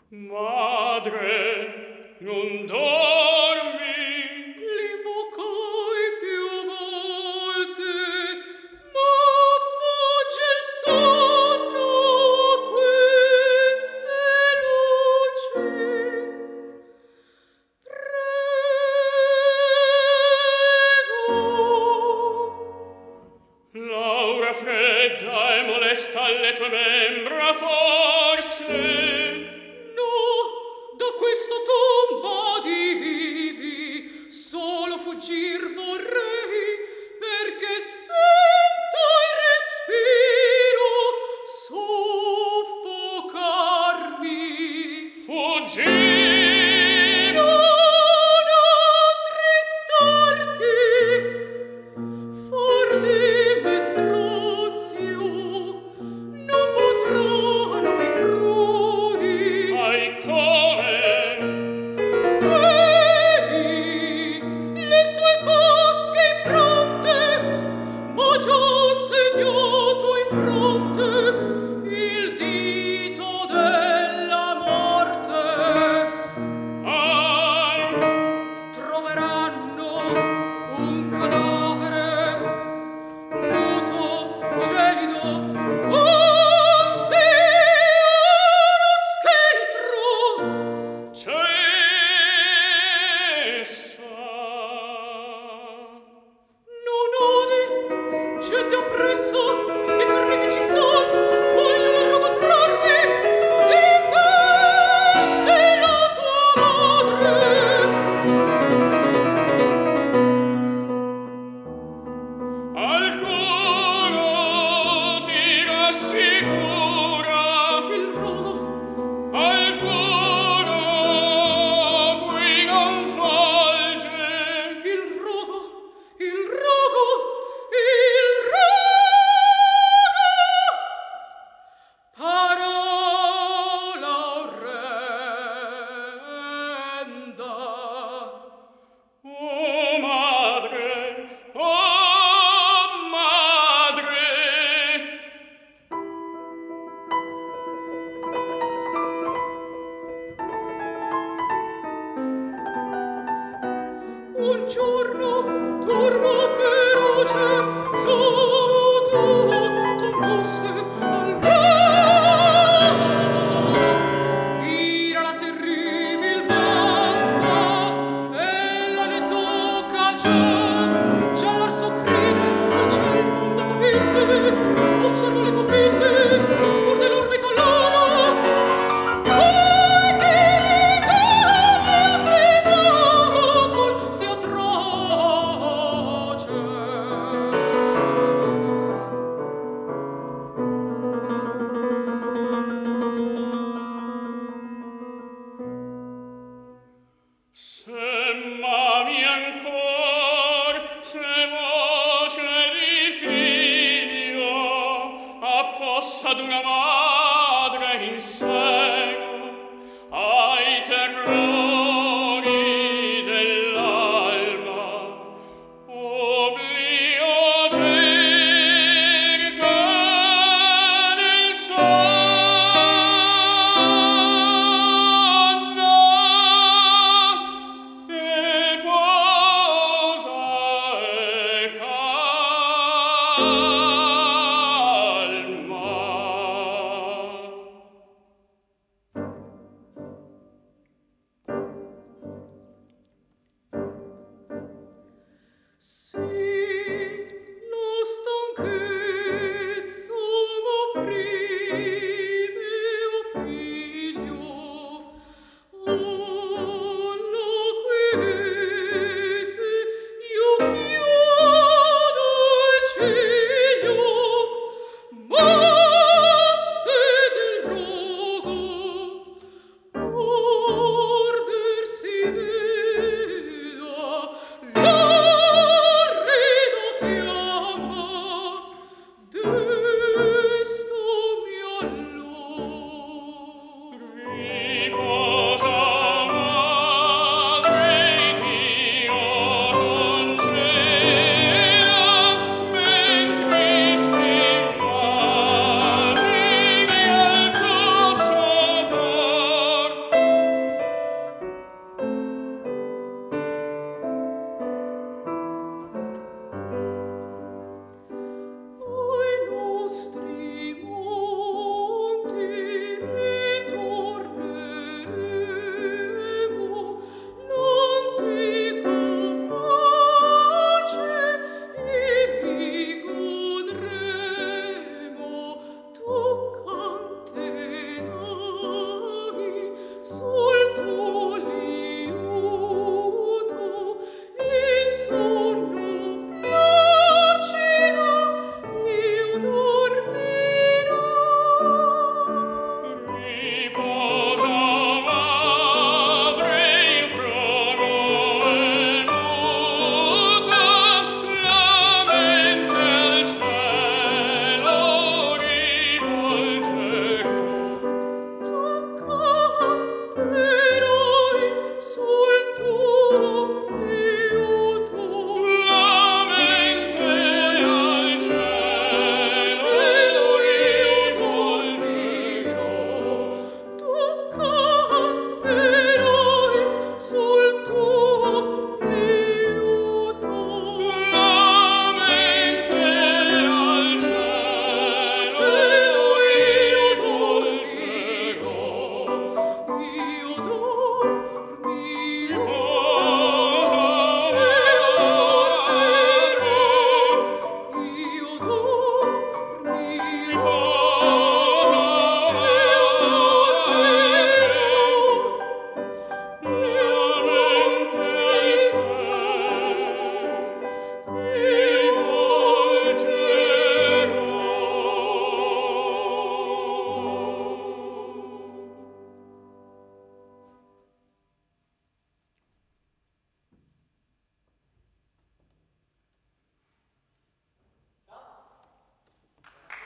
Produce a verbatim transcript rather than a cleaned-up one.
Madre, non dormi? L'evocai più volte, ma fugge il sonno a queste luci. Prego. L'aura fredda e molesta alle tue membra forse? Da questo tombo di vivi solo fuggir vorrei, perché sento il respiro soffocarmi. Fuggir! Non attristarti, for di me strozio, non potranno i crudi. Ai come? Vedi le sue fosche impronte, ma già segnato in fronte il dito della morte. Ai! Troveranno un cadavere muto, gelido, anzi uno scheletro. Cessa! Non odi, gente oppressa, i carnefici son, vogliono rogo trarmi, difende la tua madre. Alcuno ti rassicura, Il rogo, alcuno qui non folge. il rogo, il rogo, il rogo. Parola orrenda. Oh madre, oh madre! Un giorno turbo feroce l'uomo tuo condusse al volo. Ira la terribil vampa, ella ne tocca già, già la soccrine, non c'è il mondo faville, osservo le pupille, fuor dell'orbita loro. Poi che l'Italia spettacol sia atroce. Se m'ami ancor, se voce di figlio, apposta d'una madre in seno, ai terrori